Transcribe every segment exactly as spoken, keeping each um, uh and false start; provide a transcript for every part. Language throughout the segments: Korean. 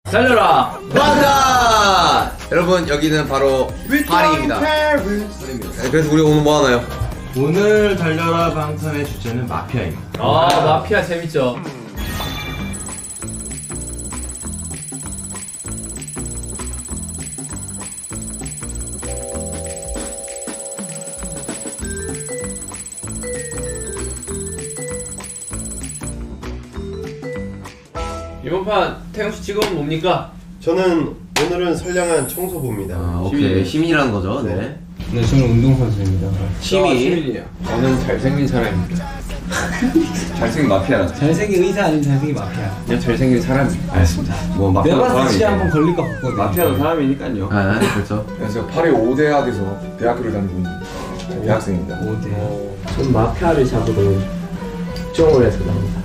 달려라 마다! 여러분 여기는 바로 파리입니다. 네, 그래서 우리 오늘 뭐 하나요? 오늘 달려라 방탄의 주제는 마피아입니다. 아 마피아 재밌죠. 이번 판 태영씨 직업은 뭡니까? 저는 오늘은 선량한 청소부입니다. 아, 오케이. 시민이라는 거죠. 네. 네. 네, 저는 운동선수입니다. 시민. 시민이에요. 저는 잘생긴 사람입니다. 잘생긴 마피아. 잘생긴 의사 아니면 잘생긴 마피아? 그냥 잘생긴 사람입니다. 알겠습니다. 뭐 마피아도 내가 봤을 때 진짜 사람이니까. 한번 걸릴 것 같거든요. 마피아도 사람이니까요. 아, 그렇죠. 그래서 파리 오 대학에서 대학교를 다니고 있는 대학생입니다. 오 대. 전 마피아를 잡으러 특종을 해서 나옵니다.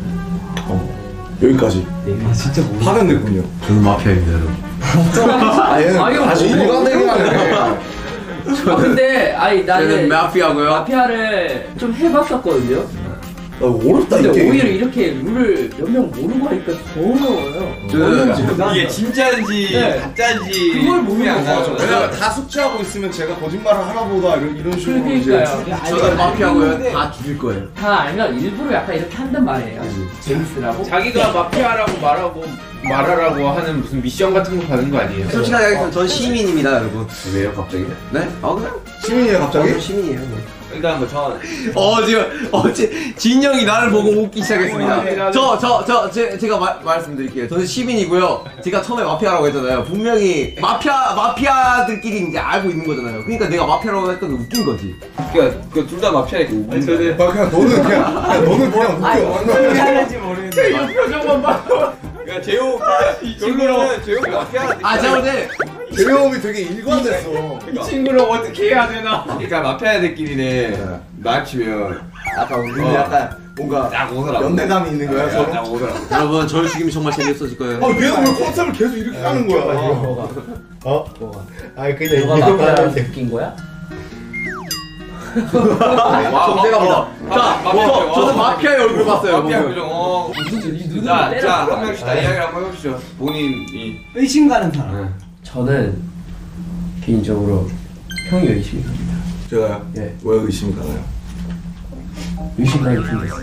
여기까지. 아 진짜 모르겠어요. 파견됐군요. 저는 마피아입니다, 여러분. 아 얘는 아, 이거 아주 뭐- 일관되게 하네. 아 근데 아니 저는 나는 마피아고요. 마피아를 좀 해봤었거든요. 아, 어렵다 근데 이게. 오히려 이렇게 룰을 몇 명 모르고 하니까 더 어려워요. 저는 이게 진짜인지 네. 가짜인지 그걸 모르는 안 거죠. 가죠. 왜냐면 다 숙제하고 있으면 제가 거짓말을 하나 보다 이런, 이런 식으로 이제 그러니까요. 저는 마피아고요. 다 죽일 거예요. 다 알면 일부러 약간 이렇게 한단 말이에요. 재밌으라고. 자기가 마피아라고 말하고 말하라고 하는 무슨 미션 같은 거 받은 거 아니에요? 솔직하게 하겠습니다. 전 시민입니다, 여러분. 왜요 갑자기? 네? 아, 그냥. 시민이에요 갑자기? 시민이에요. 네. 일단 뭐전 어 지금 어제 진영이 나를 보고 웃기 시작했습니다. 저 저 저 제가 말 말씀드릴게요. 저는 시민이고요. 제가 처음에 마피아라고 했잖아요. 분명히 마피아 마피아들끼리 이제 알고 있는 거잖아요. 그러니까 내가 마피아라고 했던 게 웃긴 거지. 그러니까 그 둘 다 마피아니까 웃는 거야. 아, 그냥 너는 그냥, 그냥 너는 그냥 웃겨. 왜 하는지 모르겠는데. 표정만 봐. 그러니까 제호 결론은 제호 마피아. 아 제가 근데 제호흡이 되게 일관됐어. 이 친구를 어떻게 해야 되나? 그러니까 마피아들끼리는 마치면 아까 우리는 어. 약간 뭔가 딱 오더라고. 연대감이 있는 거야 서로. 딱 오더라고. 여러분 저를 죽이면 정말 재미없어질 거예요. 아 얘는 왜 컨셉을 계속 이렇게 하는 거야? 뭐가 어? 뭐가 아니 그냥 너가 이거만 마피아를 하는데. 느낀 거야? 정대갑니다. 자, 저, 저는 마피아의 얼굴 봤어요. 마피아 방금. 표정. 어. 눈으로 자, 때려. 자, 한 명씩 다 이야기를 한번 해보시죠. 본인이. 의심 가는 사람. 저는 개인적으로 형이 의심이 갑니다. 제가요? 예. 왜 의심이 가나요? 의심하기 힘들어요.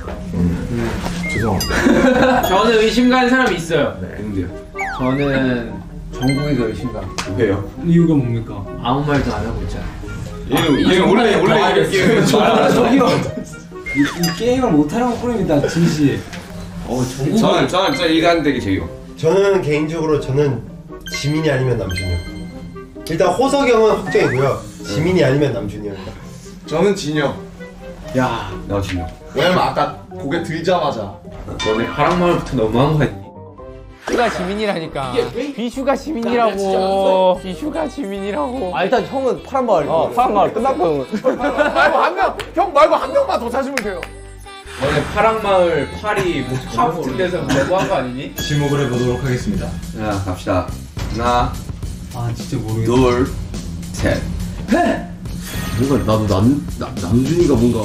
죄송합니다. 저는 의심 가는 사람이 있어요. 누군데요? 저는 정국이가 의심 가. 왜요? 이유가 뭡니까? 아무 말도 안 하고 있잖아요. 얘는 얘는 원래 원래 이렇게 저기요. 이, 이 게임을 못하는 것 뿐입니다, 진씨. 어 정국. 저는 저는 저 일관되게 제요. 저는 개인적으로 저는 지민이 아니면 남준이요. 일단 호석이 형은 확정이고요. 지민이 아니면 남준이입니다. 저는 진영. 야, 나 진영. 왜냐면 아까 고개 들자마자 너네 파랑마을부터 너무한 거 아니니? 비슈가 지민이라니까. 비슈가 지민이라고. 비슈가 지민이라고. 아 일단 형은 파란 마을. 어, 파랑마을 끝났고. 말고 한 명, 형 말고 한 명만 더 찾으면 돼요. 너네 파랑마을 파리 뭐파 같은 데서 너무한 거 아니니? 지목을 해보도록 하겠습니다. 자, 갑시다. 하나, 아 진짜 모르겠어. 둘, 셋. 뭔가 나도 남 남, 남준이가 뭔가.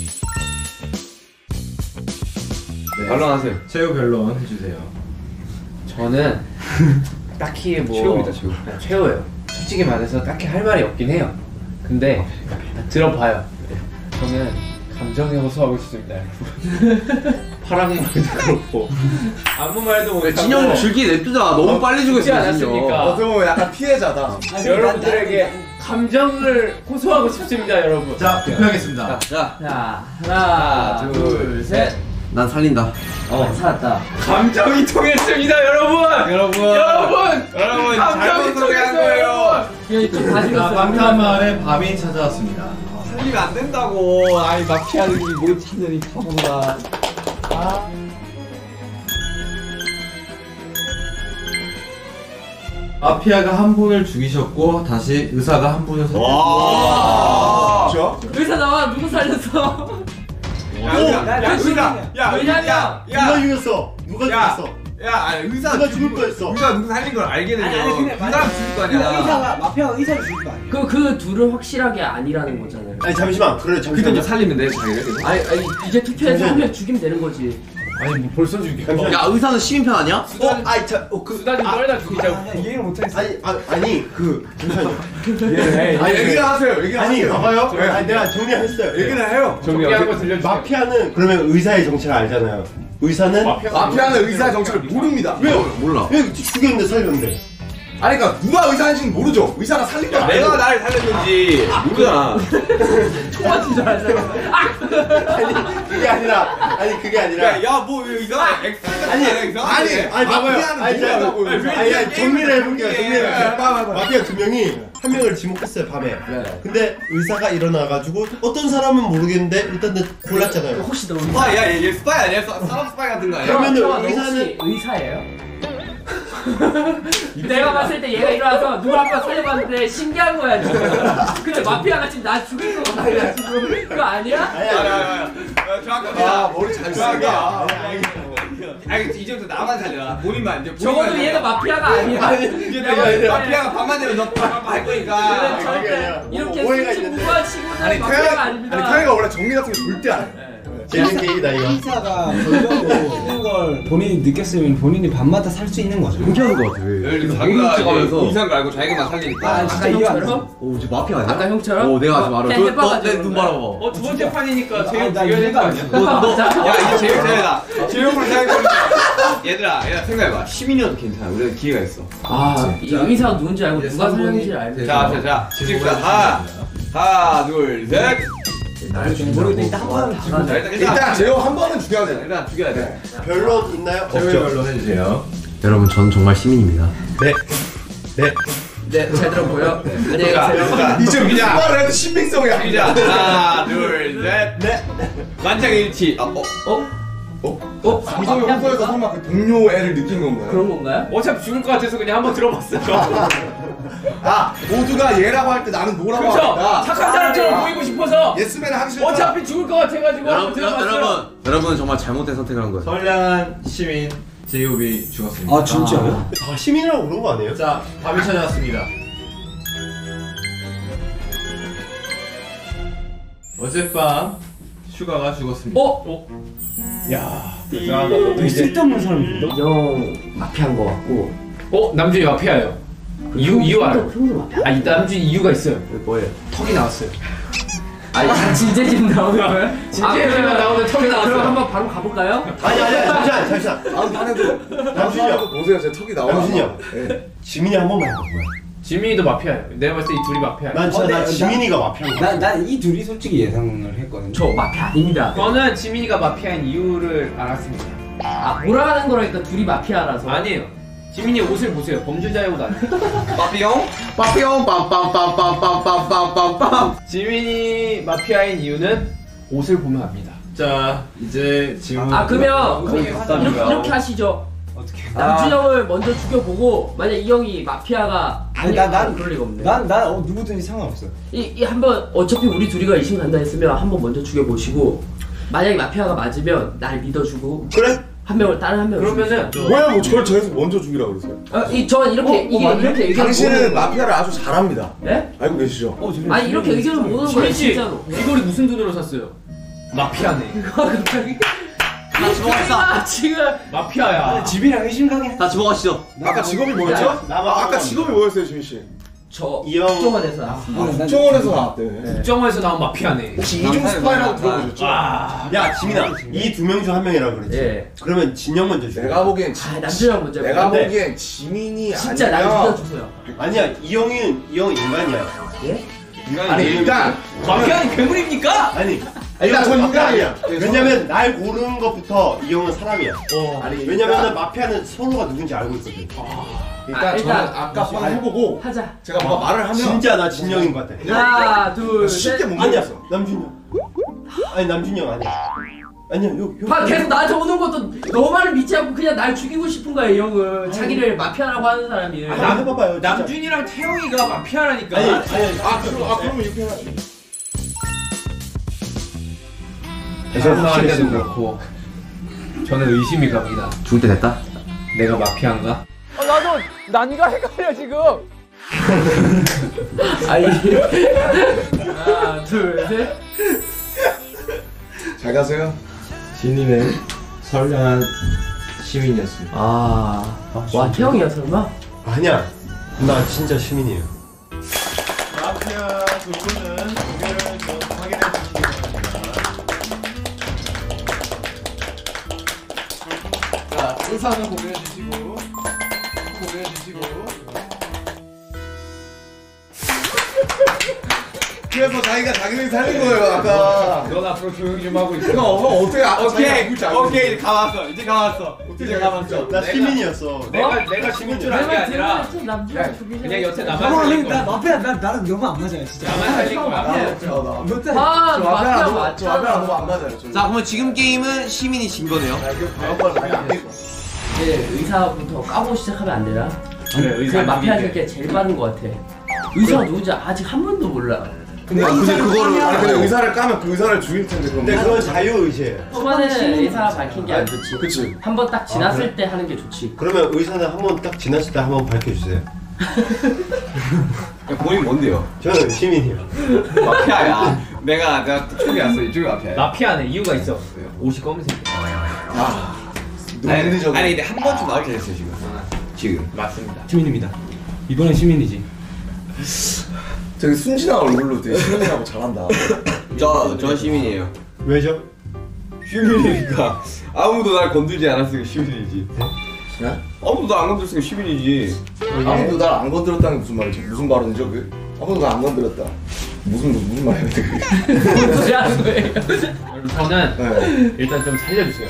반론하세요. 최후 변론 해주세요. 저는 딱히 뭐 최후입니다, 최후. 네, 최후예요. 솔직히 말해서 딱히 할 말이 없긴 해요. 근데 들어봐요. 저는 감정에 호소하고 싶습니다. 파랑말도 그렇고 아무 말도 못하고 진영 줄기 냅두자. 너무 빨리 죽지 죽였어. 않았습니까? 어떻게 보면 약간 피해자다. 여러분들에게 감정을 호소하고 싶습니다, 여러분. 자, 투표하겠습니다. 자, 자 하나 둘 셋. 난 살린다. 어 살았다. 감정이 통했습니다, 여러분. 여러분, 여러분, 여러분 감정이 잘못 소개한 통했어요. 거예요. 다 죽였어요. 방탄마을에 밤이 찾아왔습니다. 살리면 안 된다고. 아이 마피아들이 뭘 찾느니 바보다. 마피아가 한 분을 죽이셨고 다시 의사가 한 분을 살렸습니다. 와. 그렇죠? 의사 나와 누구 살렸어? 야, 야, 야, 의사, 야, 왜냐면 야, 누가 야, 죽였어? 누가 야, 죽였어? 야, 아니, 의사 누가 죽을 거였어? 의사 누구 살린 걸 알게 되면 아니, 아니, 근데 그 사람 죽을 거 아니야. 의사가 마피아가 의사를 죽일 거 아니야? 그 그 둘은 확실하게 아니라는 거잖아요. 아니 잠시만. 그래 그때 잠시만. 살리면 돼, 자기를. 아니 아니 이제 투표해서 한 명 죽이면 되는 거지. 아니 뭐 벌써 죽여. 야 의사는 시민편 아니야? 어, 아이 저그 수단이 떨다 죽이자고. 이해를 못하겠어. 아니 아, 아니 그 잠시만요. 예, 아니, 얘기를 하세요. 얘기를 아니 하세요. 봐봐요. 아니 내가 정리했어요. 얘기를 해요. 정리한 거 들려주세요. 마피아는 그러면 의사의 정체를 알잖아요. 의사는 마피아는 의사 정체를 모릅니다. 왜요? 몰라. 왜 죽였는데 살렸는데? 아니 그러니까 누가 의사인지는 모르죠. 의사가 살린 건 내가 아니고. 날 살렸는지 모르잖아. 총맞은 줄 알잖아. 아니 그게 아니라 아니 그게 아니라 야뭐 이상한 엑스가 아니 아니 아니 봐봐요. 마피아는 아니 제가 모른다고. 아니 아니 정리를 해볼게요. 정리를 예, 해볼게요. 봐봐, 봐봐. 마피아 두 명이 한 명을 지목했어요 밤에. 근데 의사가 일어나가지고 어떤 사람은 모르겠는데 일단 골랐잖아요. 혹시 너 스파이 야얘 스파이 아니야? 사- 사람 스파이 같은 거 아니야? 그러면은 의사는 의사예요? 내가 봤을 때 얘가 일어나서 누구 한 번 살려봤는데 신기한 거야 지금. 근데 마피아가 지금 나 죽일 거 같아 지금. 그거 아니야? 아니 아니 아니. 정확합니다. 머리 잘 정확해요. 쓴다. 아니 이제부터 나만 살려. 본인만 이제. 적어도 본인만 얘가 살려. 마피아가 아니야. 이제 내가 마피아가 밤만 되면 너 빠빠 할 거니까. 절대 이렇게 오해가 수치 있는데. 무한 친구들 아니 마피아가 태양 아닙니다. 아니 태양이가 원래 정리 같은 거 절대 안 해. 재밌는 게임이다 이거. 의사가 걸려도 있는 걸 본인이 느꼈으면 본인이 밤마다 살 수 있는 거죠. 신기한 거 같아. 자기가 찍어가면서. 이상한 거 알고 자기만 살리니까. 아, 진짜 이해 안 돼. 오, 저 마피아 아니야? 아까 형처럼? 오, 내가 아직 말해. 해- 해봐가지고 너내눈 바라봐. 어 두 번째 판이니까 아, 제일 나 죽여야 되는 거 아니야? 너, 너, 야 이게 제일 잘해다. 제일으로 생각해보니까 얘들아 얘들아 생각해봐. 시민이어도 괜찮아. 우리가 기회가 있어. 아이 의사가 누군지 알고 누가 살렸는지 알고. 자자자 집시다. 하나 하나 둘 셋. 모르겠는데 일단 한 번은 다 가자. 자, 일단 일단 제호 한 번은 죽여야 돼. 일단 죽여야 돼. 변론 있나요? 없죠. 해주세요. 여러분, 전 정말 시민입니다. 네. 네. 네, 잘 들어보여. 안녕히 자, 가세요. 이제 우리 죽이자. 말을 해도 신빙성이야. 죽이자. 하나 둘 셋. 네. 만장일치. 아, 어? 어? 어? 어? 이성이 호소에서 설마 그 동료 애를 느낀 건가요? 그런 건가요? 어차피 죽을 것 같아서 그냥 한번 들어봤어요. 아, 모두가 얘라고 할 때 나는 노라고 그렇죠. 합니다. 착한 사람처럼 보이고 싶어서 예스맨 하기 싫다. 어차피 죽을 것 같아가지고 한번 여러분, 들어봤어요. 여러분, 여러분은 정말 잘못된 선택을 한 거예요. 선량한 시민 제이홉이 죽었습니다. 아 진짜요? 아 시민이라고 그런 거 아니에요? 자, 답이 찾아왔습니다. 어젯밤 슈가가 죽었습니다. 어? 야, 되게 쓸데없는 사람인데. 영 마피아인 거 같고. 어 남준이 마피아예요. 이유 이유 알아? 평소 마피아. 아니 남준이 이유가 있어요. 뭐예요? 턱이 나왔어요. 아, 진재진 나오는 거예요? 진재진만 나오는 턱이 나왔어요. 그럼 한번 바로 가볼까요? 아니 아니 잠시만 잠시만. 다음 판에도 남준이 형. 보세요, 제 턱이 나와. 남준이 형. 네. 지민이 한 번만 해봐. 지민이도 마피아예요. 내가 봤을 때 이 둘이 마피아예요. 난 진짜 어, 나 네, 지민이가 마피아인 거야. 난난 이 둘이 솔직히 예상을 했거든요. 저 마피아 아닙니다. 저는 지민이가 마피아인 이유를 알았습니다. 아, 몰아가는 거라니까 둘이 마피아라서. 아니에요. 지민이 옷을 보세요. 범죄자의 옷 아니에요. 빠삐용? 빠삐용 빰빰빰빰빰빰빰빰빰. 지민이 마피아인 이유는 옷을 보면 압니다. 자, 이제 질문. 아, 그러면 거의 이렇게, 갔답니다. 이렇게 하시죠. 어떻게? 남준 형을 먼저 죽여보고 만약 이 형이 마피아가 아니, 아니야, 난- 난- 그럴 리가 없네. 난난 어, 누구든지 상관없어. 이, 이 한번 어차피 우리 둘이가 의심 간다 했으면 한번 먼저 죽여보시고 만약에 마피아가 맞으면 날 믿어주고 그래? 한 명을 다른 한 명을 그러면은 뭐야, 뭐 저를 저에서 먼저 죽이라고 그러세요? 어, 이전 이렇게 어, 어, 이게 맞네? 이렇게 의견을 당신은 모으는 거야. 마피아를 아주 잘합니다. 예? 알고 계시죠? 어, 아니 이렇게 의견을 모으는 거야 지민 씨 진짜로. 이거를 무슨 돈으로 샀어요? 마피아네. 갑자기 다 집어갑시다. 지금 마피아야. 집이랑 의심 가게. 다 집어가시죠. 아까 직업이 뭐였죠? 야, 나만 아, 아까 한번 직업이 뭐였어요, 지민 씨? 저 이 형- 국정원에서 나왔습니다. 아, 국정원에서 나왔대. 국정원에서 나온 마피아네. 혹시 이중 스파이라고 들어보셨죠? 아, 야 지민아 이 두 명 중 한 명이라고 그랬지. 예. 그러면 진영 먼저 죽여. 내가 보기엔 지- 아, 남준 형 먼저. 내가 근데 보기엔 지민이 진짜 날 아니면 믿어주세요. 아니야 이 형은 이 형 인간이야. 아니 일단 마피아는 괴물입니까? 아니 일단 전 인간이야. 인간이야. 왜냐면 날 고르는 것부터 이 형은 사람이야. 아니 왜냐면은 마피아는 서로가 누군지 알고 있거든. 일단 아, 저는 일단 아까 한번 해보고 하자. 제가 뭔가 말을 하면 진짜 나 진영인 것 같아. 하나, 둘, 쉽게 셋. 못 아니야 먹었어. 남준이 형. 아니 남준이 형 아니야. 아니야 요 요. 봐, 계속 나한테 오는 것도 너 말을 믿지 않고 그냥 날 죽이고 싶은 거야 이 형은. 자기를 마피아라고 하는 사람이. 아니, 남 해봐봐요. 진짜. 남준이랑 태영이가 마피아라니까. 아니 아니 아 그럼 아 그러면 이렇게 해야지. 대선하는데도 그렇고 저는 의심이 갑니다. 죽을 때 됐다. 내가 마피아인가? 아, 나도 난이가 헷갈려 지금. 아니. 하나, 둘, 셋. 잘 가세요. 진이는 선량한 시민이었습니다. 아, 와 태영이야 설마? 아니야, 나 진짜 시민이에요. 마피아 두 분은 무게를 좀 확인해 주시기 바랍니다. 자, 의사는 공개해 주시고, 공개해 주시고. 그래서 자기가 자기를 살린 거예요 아까. 넌 앞으로 조용히 좀 하고 있어. 형, 형 어떻게 아, 오케이 오케이 이제 가봤어 이제 가봤어 이제 가봤어. 나 시민이었어. 내가 내가 죽을 줄 알 게 아니라 남자 죽이자. 그냥 여태 나만 살린 나 거야. 마피아 나 나랑 너무 안 맞아요 진짜. 나만 살린 거야. 아, 마피아 맞잖아. 너무 안 맞아요. 자 그러면 지금 게임은 시민이 진 거네요. 이제 의사부터 까고 시작하면 안 되나? 그래, 그 의사 마피아 새끼 제일 빠른 것 같아. 의사가 누군지 아직 한 번도 몰라. 근데 근데 그거를 아니 근데 의사를 까면 그 의사를 죽일 텐데 그럼. 근데 그건 자유의지예요. 초반에는 의사 밝힌 게 안 좋지. 그치. 한 번 딱 지났을 때 하는 게 좋지. 그러면 의사는 한 번 딱 지났을 때 한 번 밝혀주세요. 야, 본인 뭔데요? 저는 시민이요. 마피아야. 내가 내가 쪽이 왔어 이쪽이 마피아야. 마피아는 이유가 있어. 옷이 검은색. 아니, 아니 근데 한 번쯤 나올 때 됐어요 지금. 지금. 맞습니다. 시민입니다. 이번엔 시민이지. 되게 순진한 얼굴로 되게 시민이라고 잘한다. 저저 시민이에요. 왜죠? 시민이니까 아무도 날 건들지 않았으니까 시민이지. 네? 아무도 날 안 건드렸으니까 시민이지. 아무도 날 안 건드렸다는 게 무슨 말이지? 무슨 발언이죠? 그 아무도 날 안 건드렸다. 무슨 무슨 말이야 그게? 무슨 소리 하는 거예요? 저는 네. 일단 좀 살려주세요.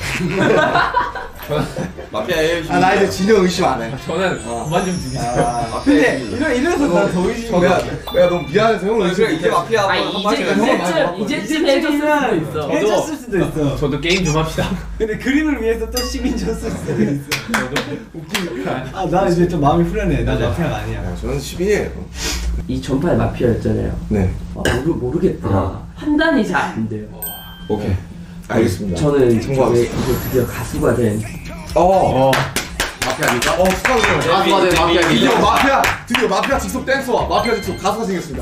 마피아예요. 시민. 아 나 이제 진영 의심 안 해. 저는 그만 좀 죽이세요. 아, 근데 이러 이래서 나더 의심이. 내가 내가 너무 미안해서 형을 어, 의심 그래 이제 마피아. 아 이제 이제쯤 이제쯤 해줬을 수도 있어. 해줬을 수도 있어. 저도 게임 좀 합시다. 근데 그림을 위해서 또 시민 줬을 수도 있어. 웃기니까. 아나 이제 좀 마음이 후련해. 나 마피아가 아니야. 저는 시민이에요. 이 전파의 마피아였잖아요. 네. 아, 모르 모르겠다. 판단이 잘 안 돼요. 오케이. 알겠습니다. 저는 참고하겠습니다. 이제 이제 드디어 가수가 된. 어. 마피아입니까? 어 축하드려요. 가수가 된 마피아입니다. 드디어 마피아 드디어 마피아 직속 댄서와 마피아 직속 가수가 생겼습니다.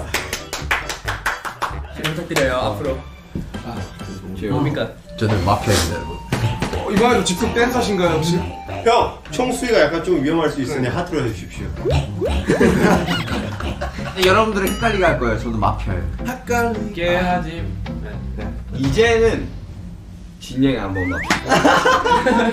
잘 부탁드려요. 앞으로. 뭡니까? 저는 마피아입니다 여러분. 어, 이번에도 직속 댄서신가요 혹시? 형, 총수위가 약간 좀 위험할 수 있으니 하트로 해주십시오. 여러분들은 헷갈리게 할 거예요. 저는 마피아예요. 함께 하지. 네. 이제는 진영이 한번 마피아.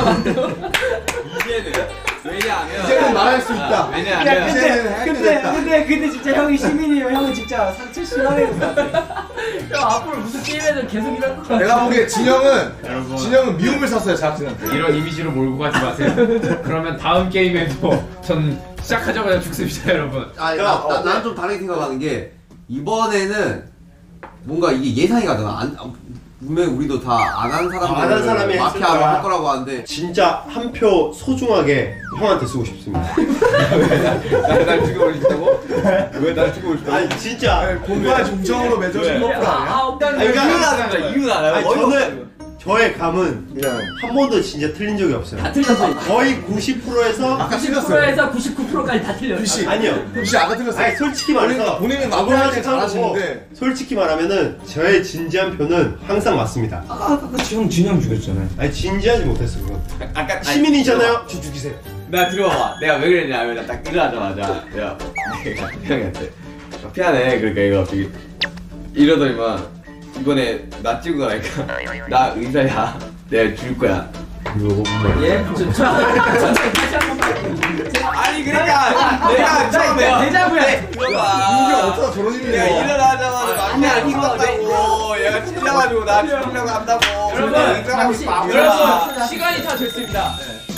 이제는 왜냐하면 이제는 말할 수 있다. 아, 왜냐하면 이제는 할 근데 됐다. 근데 근데 진짜 형이 시민이면 형은 진짜 상처 심하게 것 같아. 형 앞으로 무슨 게임에도 계속 이럴 것 같아. 내가 보기에 진영은 진영은 미움을 샀어요 제작진한테. 이런 이미지로 몰고 가지 마세요. 그러면 다음 게임에도 전 시작하자마자 죽습니다, 여러분. 아니 야, 나, 어, 나, 나는 좀 다르게 생각하는 게 이번에는 뭔가 이게 예상이 가잖아. 안, 아, 분명히 우리도 다 안 한 사람들 안 한 사람이 했을 마피아로 거야. 할 거라고 하는데 진짜 한 표 소중하게 형한테 쓰고 싶습니다. 날 죽여버리고 싶다고? 왜 날 죽이고 싶다고? 아니 진짜. 공부와 중정으로 맺어진 커플 아니야? 아, 일단 아니, 그러니까- 이유는 알아 이유는 알아. 아니 저는 저의 감은 그냥 한 번도 진짜 틀린 적이 없어요. 다 틀렸어. 거의 구십 퍼센트에서 아까 구십 틀렸어요. 퍼센트에서 구십구 퍼센트까지 다 틀렸어. 씨. 아니요. 혹시 아까 틀렸어요? 아니 솔직히 말해서 본인은 저도 마무리할 때 솔직히 하고 잘하시는데. 솔직히 말하면은 저의 진지한 표는 항상 맞습니다. 아까 아까 형 진영 죽였잖아요. 아니 진지하지 못했어 그건. 아까 아니, 시민이잖아요. 저 죽이세요. 나 들어봐. 내가 왜 그랬냐면 나 딱 일어나자마자 내가 내가 형한테 마피아네 그러니까 이거 갑자기 이러더니만 이번에 나 찍고 가니까 나 의사야. 내가 죽일 거야. 예? 저, 저, 저, 다시 한 번만. 아니 그러니까 내가 처음에 대자부야. 들어봐. 이게 어쩌다 저런 일이 내가 있어. 일어나자마자 아니, 아니, 이거 맞다고 얘가 찔려가지고 나 죽이려고 한다고. 여러분, 잠시, 여러분 여러분, 시간이 다 됐습니다.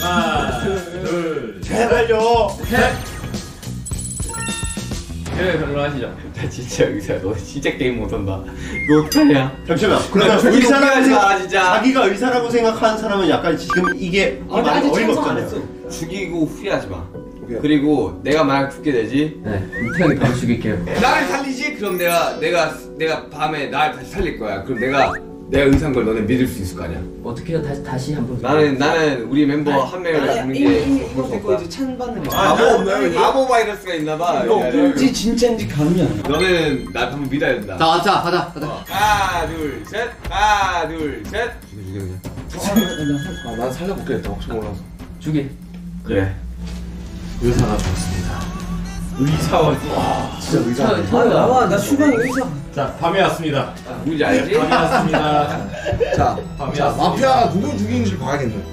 제발요. 네, 별로 하시죠. 나 진짜 의사야. 너 진짜 게임 못한다. 이거 어떡하냐? 잠시만. 그러면 나 의사라고 죽이지 마, 생각, 진짜. 자기가 의사라고 생각하는 사람은 약간 지금 이게 이 말이 어이가 없잖아요. 죽이고 후회하지 마. 오케이. 그리고 내가 만약 죽게 되지. 네, 태형이 바로 죽일게요. 나를 살리지? 그럼 내가 내가 내가 밤에 날 다시 살릴 거야. 그럼 내가 내가 의사인 걸 너네 믿을 수 있을 거 아니야. 어떻게 해요? 다시 다시 한 번. 나는 나는 우리 멤버 한 명을 다 죽는 게 이거 됐고 이제 찬 받는 거. 바보 없나요, 이게? 바보 바이러스가 있나봐. 지 진짜인지 감이 안 나. 너는 나 한번 믿어야 된다. 자 가자 가자 가자. 하나 둘 셋. 하나 둘 셋. 죽여 그냥. 아, 난 살려볼게 일단 혹시 몰라서. 죽이. 그래. 의사가 좋았습니다. 의사원. 진짜 의사. 아 나와 나 휴방이 의사. 자, 밤이 왔습니다. 누군지 알지? 밤이 왔습니다. 자, 밤이 자, 왔습니다. 마피아 누굴 죽이는지 봐야겠네.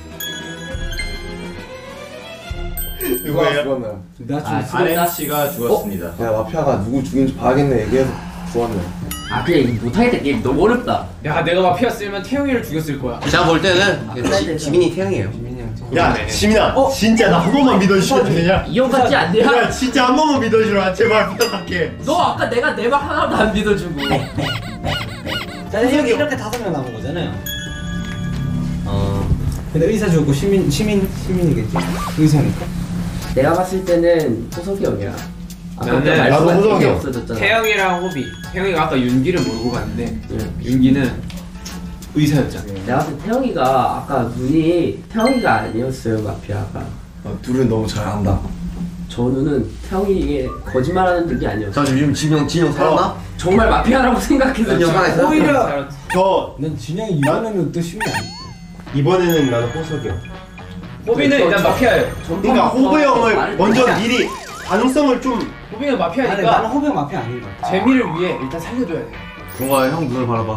누가 죽었나요? 나 아, 지금 아렌 씨가 죽었습니다. 야, 마피아가 누굴 죽이는지 봐야겠네. 얘기해서 좋았네. 아 그냥 이거 못하겠다. 게임 너무 어렵다. 야 내가 마피아였으면 태영이를 죽였을 거야. 제가 볼 때는 지, 지민이 태양이에요. 야 지민아 진짜 나 한 번만 믿어주시면 되냐? 이 형 같지 않냐? 야 진짜 한 번만 믿어주라 제발 부탁할게. 너 아까 내가 내 말 하나도 안 믿어주고. 자 이렇게 이렇게 다섯 명 남은 거잖아요. 어. 근데 의사 죽고 시민 시민 시민이겠지? 의사니까. 내가 봤을 때는 호석이 형이야. 아까 나는- 말씀한 나도 호석이 게 형. 없어졌잖아. 태영이랑 호비. 태영이가 아까 윤기를 몰고 갔는데 응. 윤기는 의사였잖아. 내가 봤을 때 태영이가 아까 눈이 태영이가 아니었어요 마피아가. 아, 둘은 너무 잘한다. 저 눈은 태영이 이게 거짓말하는 눈이 아니었어. 자 지금 진영 진영 살았나? 정말 마피아라고 생각해서 진영 살아있어? 오히려 저 난 진영이 이번에는 또 시민이 아니야. 이번에는 나는 호석이 형. 호비는 저- 일단 저- 마피아예요. 그러니까 호브 형을 말을 먼저 듣자. 미리 가능성을 좀 호비는 아니 마피아니까 나는 호병 마피아 아닌 것 같아. 재미를 위해 일단 살려줘야 돼. 동아 형 눈을 바라봐.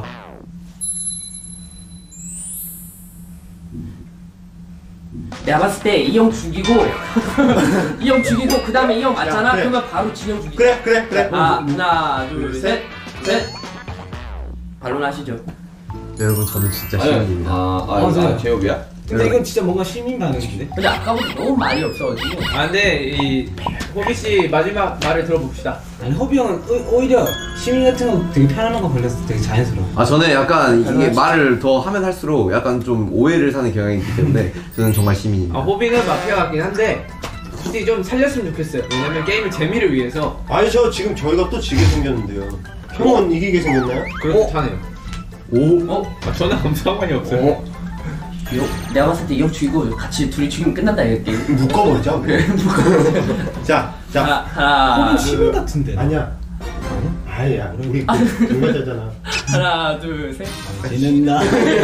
내가 봤을 때 이 형 죽이고 이 형 죽이고 그 다음에 이 형 맞잖아. 야, 그래. 그러면 바로 진영 죽이자. 그래 그래 그래. 아 하나 둘셋 셋. 반론하시죠. 여러분 저는 진짜 아니, 시민입니다. 아, 아, 맞아요. 아, 제협이야? 근데 이건 진짜 뭔가 시민 반응인데. 근데 아까보다 너무 말이 없어가지고. 아 근데 이 호비 씨 마지막 말을 들어봅시다. 아니 호비 형은 오- 오히려 시민 같은 거 되게 편안한 거 걸려서 되게 자연스러워. 아 저는 약간 이게 말을 더 하면 할수록 약간 좀 오해를 사는 경향이 있기 때문에 저는 정말 시민입니다. 아 호비는 마피아 같긴 한데 솔직히 좀 살렸으면 좋겠어요. 왜냐면 게임을 재미를 위해서. 아니 저 지금 저희가 또 지게 생겼는데요. 형은 이기게 생겼나요? 그렇다네요. 오? 어? 아, 저는 아무 상관이 없어요. 어? 이 형, 내가 봤을 때 이 형 죽이고 같이 둘이 죽이면 끝난다 이 게임. 묶어버리자. 자, 자. 하나 하나 호비 시민 둘, 같은데. 아니야. 아니야. 우리 그 동반자잖아. 하나 둘 셋. 지는다.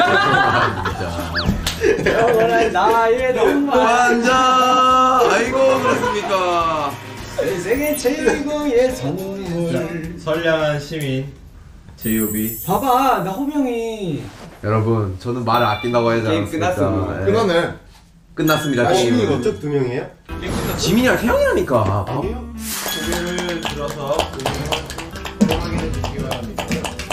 영원한 나의 동반. 완전 아이고 그렇습니까? 세계 최고의 선물. 선량한 시민 제이오비. 봐봐 나 호비 형이. 여러분 저는 말을 아낀다고 하지 게임 않았습니까? 끝났습니다. 예. 끝났네. 끝났습니다. 아 게임은. 시민이 어쩌 두 명이에요? 지민이랑 태영이라니까. 아니에요. 고개를 들어서 확인해 주시기 바랍니다.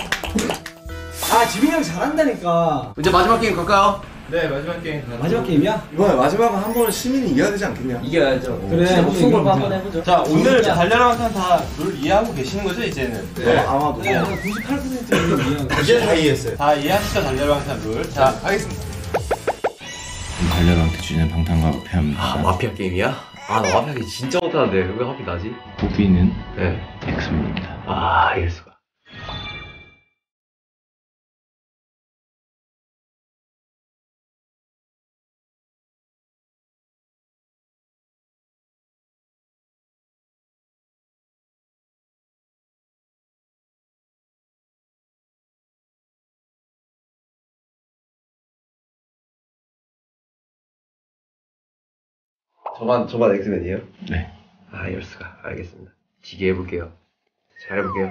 아 지민 형 잘한다니까. 이제 마지막 게임 갈까요? 네, 마지막 게임. 마지막 게임이야? 이번에 마지막은 한 번은 시민이 이겨야 되지 않겠냐? 이겨야죠. 그래, 진짜 목숨 걸고 이기자. 한번 해보죠. 자, 오늘 달려라한테는 다 룰 이해하고 계시는 거죠, 이제는? 네. 어, 아마도. 네, 구십팔 퍼센트는 이해하고. 이제 다 이해했어요. 다 이해하시죠, 달려라한테는 룰. 자, 하겠습니다. 달려방태 주제는 방탄과 마피아입니다. 아 마피아 게임이야? 아 나 마피아 게임 진짜 못하는데 왜 하필 나지? 호비는 네. 엑스맨입니다. 아 이럴 수가. 저만 저만 엑스맨이에요? 네. 아 이럴 수가. 알겠습니다. 지게 해볼게요. 잘 해볼게요.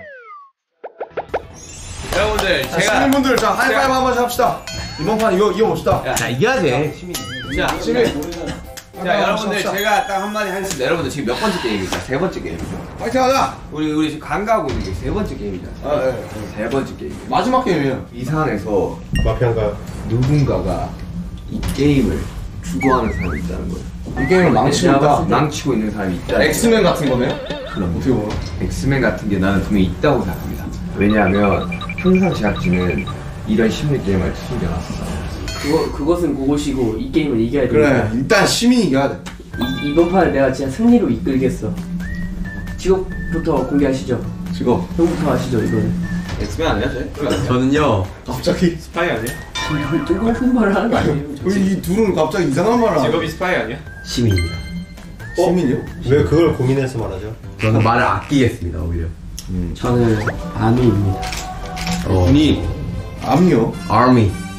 여러분들 자, 제가 시민분들, 자, 하이파이브 한 번씩 합시다. 이번 판 이거 이어봅시다. 자 이겨야지. 자, 시민. 자 여러분들 제가 딱 한마디 하겠습니다. 여러분들 지금 몇 번째 게임입니까? 세 번째 게임이죠. 파이팅 하자! 우리 우리 지금 간가하고 있는 게 세 번째 게임이죠. 아, 예. 세 번째 게임. 마지막 게임이에요. 이 상황에서 마피아인가요? 누군가가 이 게임을 주도하는 사람이 있다는 거예요. 이 게임을 망치고 내가 있다. 봤을 때 망치고 있는 사람이 있다. 엑스맨 같은 거네요? 그럼 어떻게 보면. 엑스맨 같은 게 나는 분명히 있다고 생각합니다. 왜냐하면 평상 제작진은 이런 심리 게임을 숨겨놨어. 그거 그것은 그것이고 이 게임을 이겨야 그래, 되니까. 일단 시민이 이겨야 돼. 이 이번 판을 내가 진짜 승리로 이끌겠어. 직업부터 공개하시죠. 직업 형부터 하시죠 이거는. 엑스맨 아니야 쟤? 저는요. 갑자기. 스파이 아니야? 뜨거운 말을 하는 거 아니에요? 우리 이 둘은 갑자기 이상한 말을 하네. 직업이 스파이 아니야? 시민입니다. 시민이요? 왜 그걸 고민해서 말하죠? 저는 말을 아끼겠습니다 오히려. 저는 아미입니다. 어. 니 암요? Army.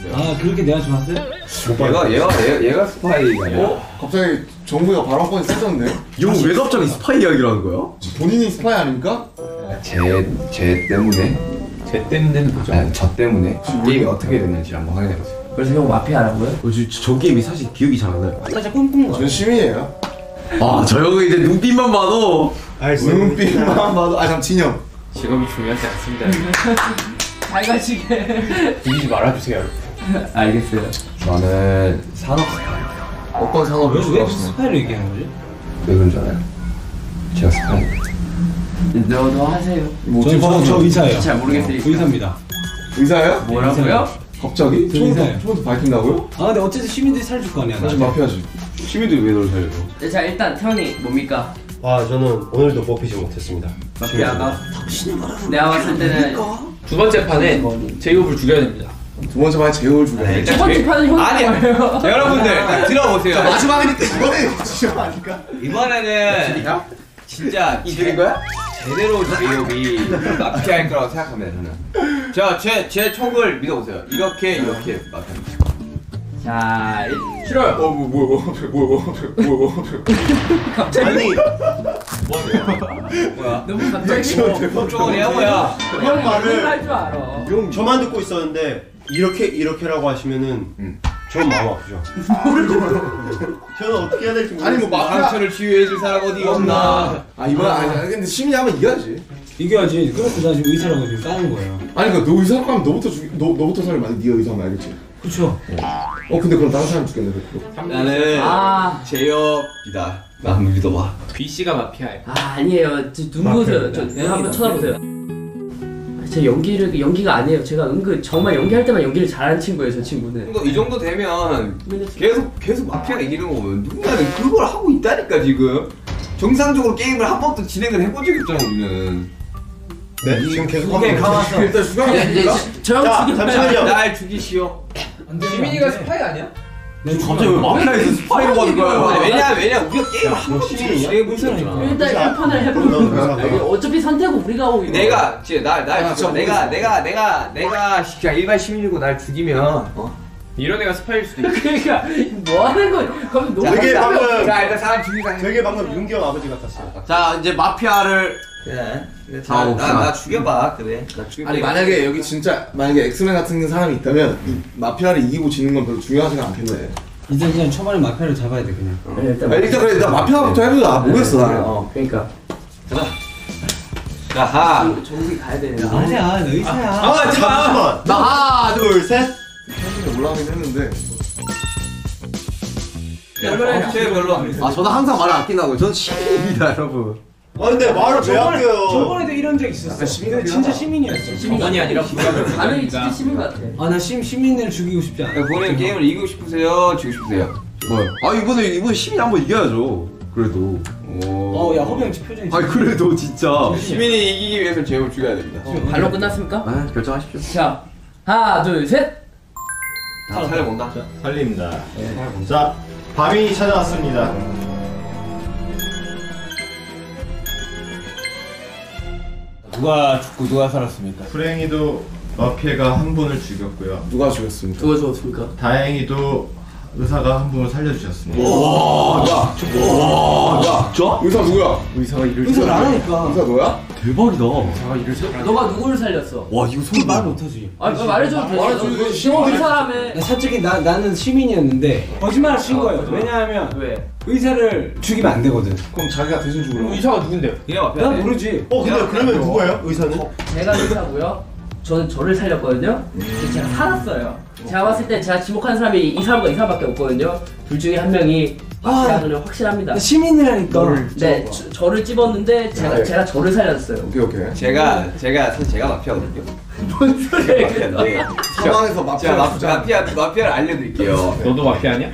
있어요. 아 그렇게 내가 좋았어요? 얘가 얘가 얘, 얘가 스파이 아니야? 어? 갑자기 정부가 발언권이 세졌네. 이거 왜 갑자기 스파이 이야기를 하는 거야? 본인이 스파이 아닙니까? 제제 때문에 제 때문에는 뭐죠? 아니 저 때문에 게임이 어떻게 됐는지 한번 확인해보세요. 그래서 형 마피아라고요? 어, 저, 저 게임이 사실 기억이 잘 안 나요. 살짝 꿈꾸는 거 전 시민이에요. 아, 저 형은 이제 눈빛만 봐도 눈빛만 봐도 아 참 진영. 직업이 중요하지 않습니다. 잘 가시게. 죽이지 말아주세요. 알겠어요. 저는 산업 어떤 상업을 왜, 왜 좋아하시나요? 스파이를 얘기하는 거지? 왜 그런 줄 알아요? 제가 스파이. 너도 하세요. 뭐 저, 저, 저 의사예요. 잘 모르겠으니까. 의사입니다. 의사예요? 뭐라고요? 갑자기? 저 의사예요. 처음부터, 처음부터 밝힌다고요? 아 근데 어쨌든 시민들이 살줄 거 아니야. 사실 마피아지. 시민들이 왜 너를 살려줘? 네, 자 일단 태원이 뭡니까? 아 저는 오늘도 뽑히지 못했습니다. 마피아가 내가 봤을 때는 두 번째 판에 제이홉을 죽여야 됩니다. 두 번째 판에 제이홉을 죽여야 첫 번째 판은 형이 아니야. 거예요. 여러분들 딱 들어보세요. 마지막이니까 이번에 주시면 아닐까? 이번에는 진짜 이들인 거야? 제대로 제이홉이 마피아일 거라고 생각합니다 저는. 자제제 촉을 믿어보세요. 이렇게 이렇게 마피아입니다. 자 일- 싫어요. 어, 뭐, 뭐, 뭐, 뭐, 뭐, 뭐, 뭐. 아니 뭐야? 너무 갑자기 쪽은이야 뭐야? 형이 말을 할줄 알아. 저만 듣고 있었는데 이렇게 이렇게라고 하시면은 음. 전 마음 아프죠. 저는 어떻게 해야 될지 모르겠어요. 아니 뭐 마피아. 상처를 치유해줄 사람 어디 없나? 아 이번 아니 아니, 근데 시민이 하면 이겨야지. 이겨야지. 그래서 나 지금 의사라고 지금 까는 거예요. 아니 그러니까 너 의사라고 하면 너부터 죽 너 너부터 살면 만약 네가 의사면 알겠지. 그쵸? 어 근데 그럼 다른 사람 죽겠네 그거. 나는 아. 제이홉이다. 나 한번 믿어봐. B 씨가 마피아예요. 아 아니에요. 저, 눈 보세요. 저 눈 한번 쳐다보세요. 제 연기를 연기가 아니에요. 제가 은근 정말 연기할 때만 연기를 잘하는 친구예요. 저 친구는. 그러니까 이 정도 되면 계속 계속 마피아가 이기는 거면 누군가는 그걸 하고 있다니까 지금. 정상적으로 게임을 한 번도 진행을 해본 적이 없잖아 우리는. 네 지금 계속 하고 오케이 있어요. 가만있어. 일단 죽여야 이제 됩니까? 저형 자, 죽여. 잠시만요. 날 죽이시오. 시민이가 스파이 아니야? 갑자기 왜 마피아에서 스파이로 가는 거야? 아니, 왜냐 왜냐 우리가 게임을 한 번도 시민이야? 진행해본 적이 없잖아. 일단 일 판을 그럼 넌 해보고. 의사다. 어차피 선택은 우리가 하고 있는. 내가 진짜 날날 아, 죽여. 진짜 내가 내가 내가 내가 그냥 일반 시민이고 날 죽이면 어? 이런 애가 스파이일 수도 있고. 그러니까 뭐 하는 거야? 그럼 너무 되게 자, 방금 자 일단 사람 죽이자. 되게 방금 윤기 형 아버지 같았어요. 자, 이제 마피아를 그래. 자, 봅시다. 나나 죽여봐 그래. 나 죽여. 아니 만약에 여기 진짜 만약에 엑스맨 같은 사람이 있다면 이 마피아를 이기고 지는 건 별로 중요하지가 않겠네. 이제 그냥 초반에 마피아를 잡아야 돼 그냥. 네, 일단 아니, 일단 그래 나 마피아부터 해보자. 모르겠어 나는. 어 그러니까. 자하. 정국이 가야 되는데. 아니야 나 의사야. 아 잠시만. 나 하나, 둘, 둘 셋. 사실 올라가긴 했는데. 별로 제일 별로 안 아, 저는 항상 말을 아낀다고요. 저는 시민입니다, 여러분. 아 근데 말을 왜 아껴요? 저번에도 이런 적 있었어. 근데 진짜 시민이었어. 시민이 아니라 반응이 진짜 시민 같아. 아나 시민을 죽이고 싶지 않아. 본인 게임을 이기고 싶으세요? 지고 싶으세요? 뭐요? 아, 이번에, 이번에 시민이 한번 이겨야죠. 그래도. 오. 어야 허비 형 표정이. 아니, 그래도 진짜. 시민이 이기기 위해서 제이홉을 죽여야 됩니다. 발로 끝났습니까? 아, 결정하십시오. 자 하나 둘 셋. 다 살려본다. 살립니다. 자, 밤이 찾아왔습니다. 누가 죽고 누가 살았습니까? 프랭이도 마피아가 한 분을 죽였고요. 누가 죽였습니까? 누가 죽었습니까? 다행히도 의사가 한 분을 살려주셨습니다. 와, 야, 와, 야, 진짜? 의사 누구야? 의사가 일을 의사를 안 하니까. 의사 너야? 대박이다. 의사가 일을 잘하는 너가 누구를 살렸어? 와, 이거 소리 말 말 못하지. 아 말해줘도 돼. 말해줘. 시민 그 사람의 나 솔직히 나 나는 시민이었는데 거짓말을 친 거예요. 왜냐하면 왜? 의사를 죽이면 안 되거든. 그럼 자기가 대신 죽으라고. 의사가 누군데요? 얘가 마피아. 난 모르지. 어 근데 그러면 누구예요? 의사는? 제가 의사고요. 저는 저를 살렸거든요. 근데 제가 살았어요. 제가 봤을 때 제가 지목하는 사람이 이 사람과 이 사람밖에 없거든요. 둘 중에 한 명이 마피아는 확실합니다. 나 시민이라니까. 네, 저, 저를 찝었는데 제가 제가 저를 살렸어요. 오케이 오케이. 제가 제가 사실 제가 마피아거든요. 뭔 소리야? 마피아인데. 상황에서 마피아 제가 마, 마피아 마피아를 알려드릴게요. 너도 마피아 아니야?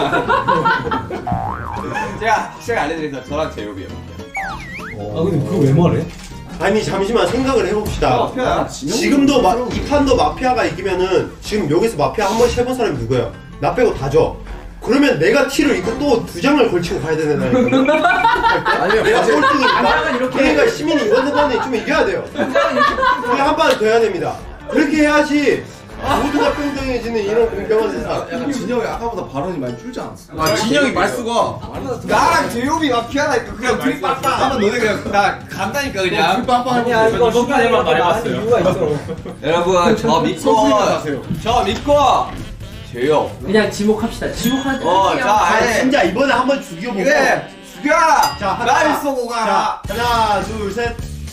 제가 확실하게 알려드리면서 저랑 제이홉이에요. 아 근데 그거 왜 말해? 아니 잠시만 생각을 해봅시다. 마피아야. 지금도 마, 이 판도 마피아가 이기면은 지금 여기서 마피아 한 번씩 해본 사람이 누구예요? 나 빼고 다죠. 그러면 내가 티를 입고 또 두 장을 걸치고 가야 되는다니까. 아니요. 내가 꼴등이니까. 단장은 이렇게 그러니까 시민이 이번 번에 좀 이겨야 돼요. 그냥 한 판 더 해야 됩니다. 그렇게 해야지 모두가 평등해지는 이런 공평한 세상. 약간 진영이 아까보다 발언이 많이 줄지 않았어? 아 진영이 말수가 나랑 제이홉이 마피아라니까 그냥 둘이 빵빵 하면 너네 그냥 나 간다니까 그냥 빵빵 아니야 이거 이번 판에만 말해봤어요. 이유가 있어. 여러분 저 믿고 저 믿고 제이홉 그냥 지목합시다. 지목하는 어자 아, 아예 진짜 이번에 한번 죽여보고. 그래 죽여라 자, 하나. 날 쏘고 가라 자, 하나, 둘, 셋.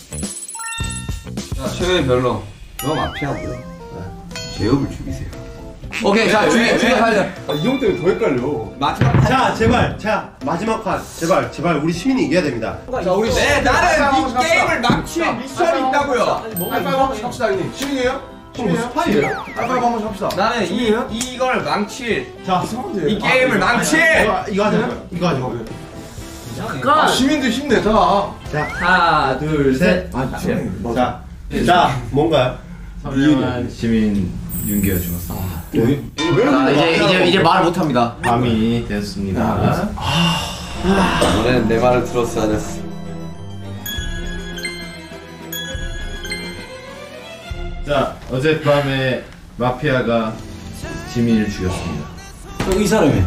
최근에 별로 너 마피아고요. 제협을 죽이세요. 오케이 자 죽여 죽여 살려 이 형 때문에 더 헷갈려. 마지막 자, 제발. 자, 마지막 판. 제발, 제발 우리 시민이 이겨야 됩니다. 자 우리 네 나는 이 게임을 망칠 미션이 있다고요 빨리 한번 합시다 형님. 시민이에요? 시민이에요? 스파이예요? 빨리 한번 합시다. 나는 이 이걸 망칠 자, 이 게임을 망칠 이거, 이거 하자. 이거 하자. 아, 시민들 힘내자. 자, 하나, 둘, 셋. 아, 시민. 자, 자, 뭔가요? 선량한 시민 윤기가 죽었어. 왜? 아, 이제 이제 이제 말 못합니다 밤이 됐습니다. 너는 내 말을 들었어야 됐어. 자, 어젯밤에 마피아가 지민을 죽였습니다. 이 사람이.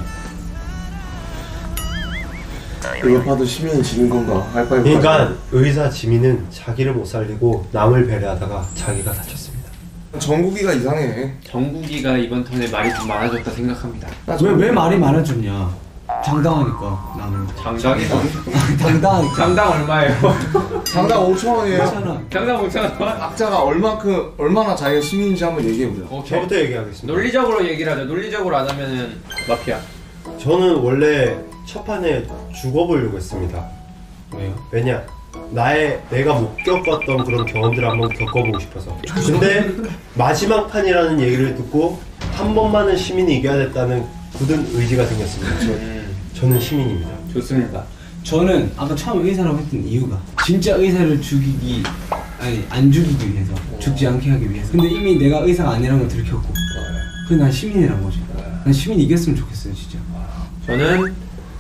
이거 봐도 시민이 지는 건가? 하이파이브. 그러니까 의사 지민은 자기를 못 살리고 남을 배려하다가 자기가 다쳤습니다. 정국이가 이상해. 정국이가 이번 턴에 말이 좀 많아졌다 생각합니다. 왜 왜 말이 많아졌냐? 장당하니까 나는. 장당이 당당하니까. 장당 얼마예요? 장당 오천 원이에요. 괜찮아. 장당 오천 원. 악자가 얼마큼 얼마나 자기가 시민인지 한번 얘기해 보자. 오케이. 저부터 얘기하겠습니다. 논리적으로 얘기를 하자. 논리적으로 안 하면은 마피아. 저는 원래 첫 판에 죽어보려고 했습니다. 왜요? 왜냐? 나의 내가 못 겪었던 그런 경험들을 한번 겪어보고 싶어서. 근데 마지막 판이라는 얘기를 듣고 한 번만은 시민이 이겨야 됐다는 굳은 의지가 생겼습니다. 저, 저는 시민입니다. 좋습니다. 저는 아까 처음에 의사라고 했던 이유가 진짜 의사를 죽이기 아니 안 죽이기 위해서 죽지 않게 하기 위해서. 근데 이미 내가 의사가 아니라는 걸 들켰고 그래 난 시민이란 거지. 난 시민이 이겼으면 좋겠어요 진짜. 저는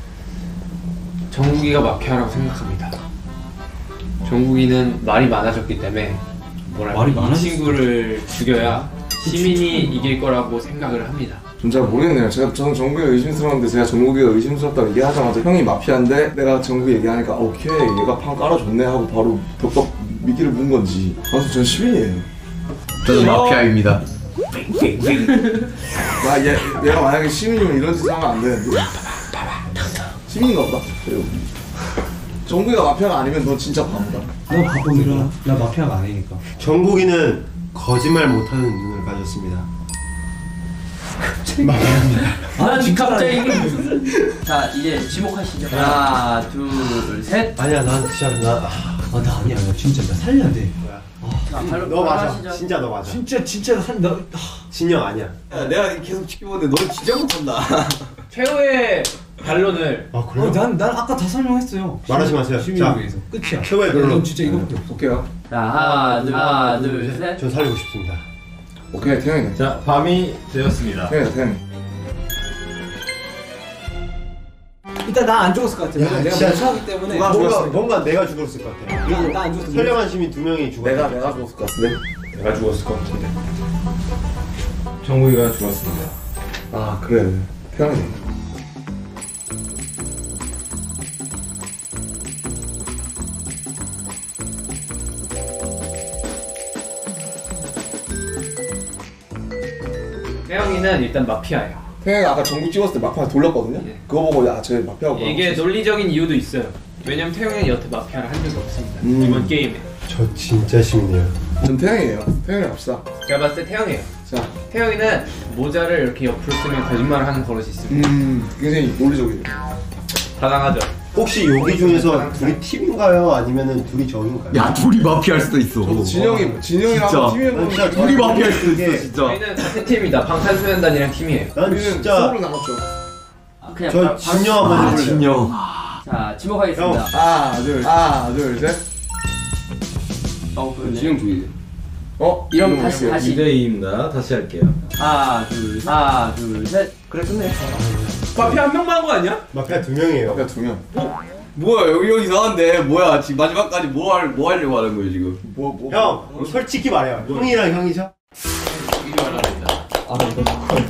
정국이가 마피아라고 생각합니다. 정국이는 말이 많아졌기 때문에 뭐랄까 말이 이 많아졌어. 친구를 죽여야 시민이 이길 거라고 생각을 합니다. 전 잘 모르겠네요. 제가 저는 정국이가 의심스러운데 제가 정국이가 의심스럽다고 얘기하자마자 형이 마피아인데 내가 정국이 얘기하니까 오케이 얘가 판 깔아줬네 하고 바로 덕덕 미끼를 문 건지. 아무튼 전 시민이에요. 저는 마피아입니다 나 얘, 얘가 만약에 시민이면 이런 짓을 하면 안 되는데. 시민인가 보다. 그리고 정국이가 마피아가 아니면 너 진짜 바보다. 너 바보니까 나 마피아가 아니니까. 정국이는 거짓말 못하는 눈을 가졌습니다. 아, 지금 갑자기 이게 무슨. 자, 이제 지목하시죠. 하나, 둘, 셋. 아니야, 난 진짜 나. 아 나 아니야 나 진짜 나 살려야 돼. 자, 발로 너 맞아. 하시죠. 진짜 너 맞아. 진짜 진짜 살 나. 진영 아니야. 야, 내가 계속 지켜보는데 너는 진짜 못한다 최후의 반론을 아 어, 그래요? 난, 난 아까 다 설명했어요. 말하지 마세요. 시민을 자, 위해서. 끝이야. 최후의 넌 변론. 진짜 이거밖에 없어. 볼게요. 자, 하나, 둘, 하나, 둘, 셋. 전 살리고 싶습니다. 오케이 태영이네. 자, 밤이 되었습니다. 태영이 태영이. 일단 나 안 죽었을 것 같아. 야, 내가 진짜 멍청하기 때문에. 뭔가 죽었으니까. 뭔가 내가 죽었을 것 같아. 나안 죽었어. 선량한 시민 두 명이 죽었어. 내가 내가 죽었을 것 같은데. 내가 죽었을 것 같은데. 정국이가 죽었습니다. 아 그래 태영이. 태영이는 일단 마피아예요. 태영이가 아까 전국 찍었을 때 막판에 돌렸거든요. 예. 그거 보고 야쟤 마피아고. 이게 논리적인 이유도 있어요. 왜냐면 태영이는 여태 마피아를 한 적이 없습니다. 음. 이번 게임에. 저 진짜 시민이에요. 전 태영이에요. 태영이 갑시다. 제가 봤을 때 태영이에요. 자, 태영이는 모자를 이렇게 옆으로 쓰면 거짓말을 하는 버릇이 있습니다. 음 굉장히 논리적이에요. 가능하죠. 혹시 여기 중에서 둘이 팀인가요? 아니면은 둘이 적인가요? 야 둘이 마피아일 수도 있어 저도 진영이 진영이랑 진짜. 팀에 보면 진짜 둘이 마피아일 수도 있어 이게- 진짜. 저희는 같은 팀이다. 방탄소년단이랑 팀이에요. 난 우리는 진짜 서울을 나갔죠. 아, 그냥 저 바- 진영 한번 아 해볼래요. 진영 자, 지목하겠습니다. 하나 둘 하나 둘 셋. 어, 그러네. 진영 죽이지. 어 이러면 이거 다시 이거. 다시. 이 대 이입니다. 다시 할게요. 하나, 둘, 하나, 둘, 셋. 그래 끝내. 마피아 한 명만 한 거 아니야? 마피아 두 명이에요. 마피아 두 명. 뭐야 여기 여기 이상한데 뭐야 지금 마지막까지 뭐, 할, 뭐 하려고 하는 거예요 지금? 뭐 뭐. 형, 솔직히 말해요. 형이랑 형이죠? 이리 와라. 아 이거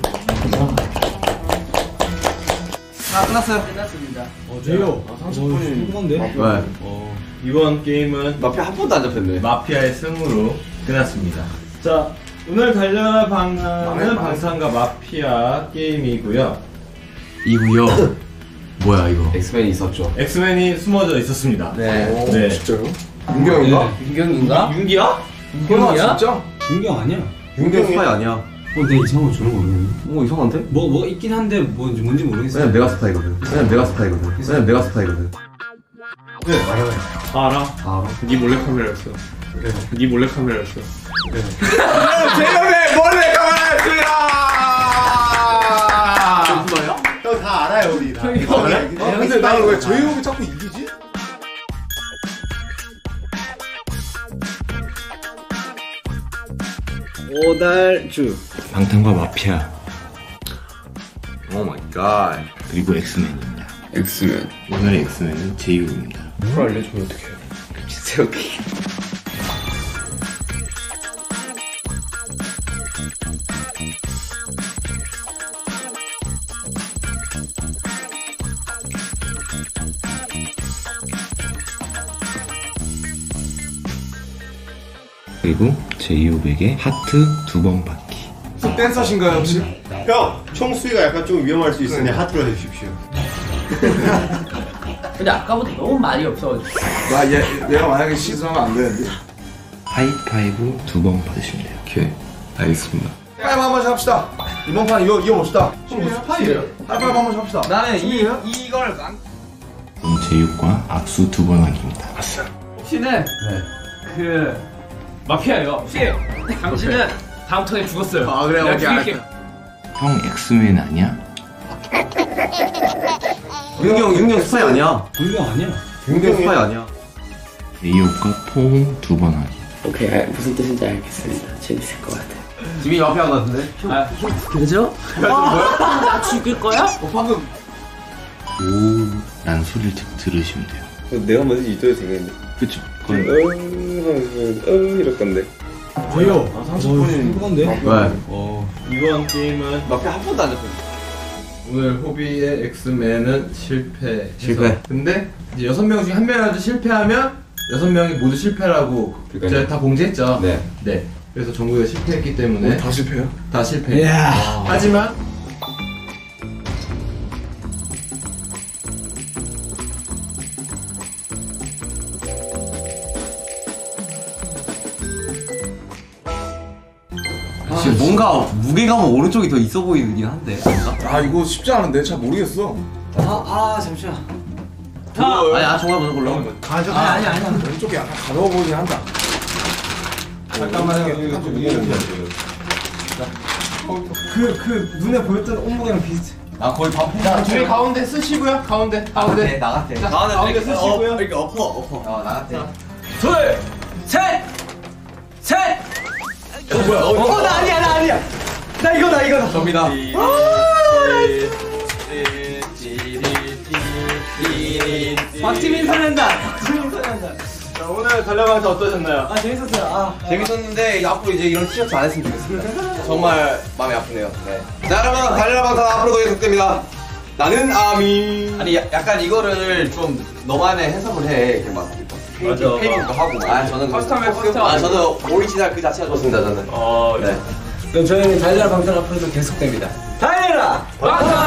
아 끝났어요. 끝났습니다. 어 제요. 삼십 분이 건데. 왜? 어, 이번 게임은 마피아 한 번도 안 잡혔네. 마피아의 승으로 끝났습니다. 자, 오늘 달려라 방랑은 방탄과 마피아 게임이고요. 이구요. 뭐야 이거? 엑스맨이 있었죠. 엑스맨이 숨어져 있었습니다. 네. 네. 진짜요? 윤경인가? 윤경인가? 윤기야? 윤경이야? 진짜? 윤경 아니야. 윤경 스파이 아니야. 어, 내 이상한 거 주는 거 모르겠네. 뭐 이상한데? 뭐, 뭐가 있긴 한데 뭔지, 뭔지 모르겠어. 왜냐면 내가 스파이거든. 왜냐면 내가 스파이거든. 왜냐면 내가 스파이거든. 네, 알아요. 알아. 알아. 네 몰래카메라였어. 네. 네 몰래카메라였어. 제형의 몰래 카메라였습니다. 무슨 말이야? 형 다 알아요 우리 다. 아, 근데 나는 왜 저희 형이 자꾸 이기지? 오달주. 방탄과 마피아 오 마이 갓. 그리고 엑스맨입니다. 엑스맨. 오늘의 엑스맨은 제이홉입니다. 그걸 알려주면 어떡해요? 세우기. 그리고 제이홉에게 하트 두 번 받기. 댄서신가요 혹시? 형 총수위가 약간 좀 위험할 수 있으니 하트로 해주십시오. 근데 아까보다 너무 말이 없어. 나 얘, 얘가 만약에 시즌하면 안 되는데. 하이파이브 두 번 받으시면 돼요. 오케이. 알겠습니다. 하이파이브 한 번씩 합시다. 이번 판 이거 이겨봅시다. 뭐 스파이예요? 하이파이브 한 번씩 합시다. 나는 이 이걸 난. 그럼 제이홉과 악수 두 번 하기입니다. 혹시는 그 마피아예요. 혹시 당신은 다음 턴에 죽었어요. 아 그래 내가 오케이 죽일게. 알았어. 형 엑스맨 아니야? 윤경 윤경 스파이 아니야. 윤경 아니야. 윤경 스파이 아니야. 제이홉과 포옹 두 번 하기. 오케이 알- 무슨 뜻인지 알겠습니다. 재밌을 것 같아. 지민이 마피아 같은데? 아 그죠? 나 죽일 거야? 어 방금. 오, 란 소리를 들- 들으시면 돼요. 내가 먼저 이도해도 되겠네. 그쵸? 그건 응, 이럴 건데. 제요. 아, 삼십 분이 건데. 왜? 어, 이번 게임은 마피아 한 번도 안 잡혔네. 오늘 호비의 엑스맨은 실패. 실패. 근데 이제 여섯 명 중에 한 명이라도 실패하면 여섯 명이 모두 실패라고 그러니까요. 제가 다 공지했죠. 네. 네. 그래서 정국이가 실패했기 때문에 다 실패요? 다 실패. 이야. 하지만 지금 뭔가 무게감은 오른쪽이 더 있어 보이긴 한데. 아 이거 쉽지 않은데 잘 모르겠어. 아, 아, 잠시만. 아니 아 정말 먼저 골라. 가져. 아, 아니, 아니, 아니. 왼쪽이 약간 가벼워 보이긴 한다. 잠깐만요. 이거 좀 무거운데. 그, 그, 눈에 보였던 온무게랑 비슷해. 아 거의 밥. 자, 둘이 가운데 쓰시고요. 가운데. 가운데. 나갔대. 자, 가운데 쓰시고요. 이렇게 엎어 엎어. 어 나갔대. 둘, 셋, 셋. 어 뭐야? 어, 어, 나 아니야, 나 아니야. 나 이거다, 이거다. 접니다. 박지민 선현다. 박지민 선현다. 자, 오늘 달려가서 어떠셨나요? 아 재밌었어요. 아. 재밌었는데 앞으로 이제 이런 티셔츠 안 했으면 좋겠습니다. 정말 마음이 아프네요. 네. 자 여러분 달려방탄 앞으로도 계속됩니다. 나는 아미. 아니 야, 약간 이거를 좀 너만의 해석을 해. 이렇게 막 맞아. 페이지도 하고. 아 저는 커스텀에 커스텀. 아 저는 오리지널 그 자체가 좋습니다. 저는. 어, 네. 그럼 저희는 달려라 방탄 앞으로도 계속됩니다. 달려라. 방탄.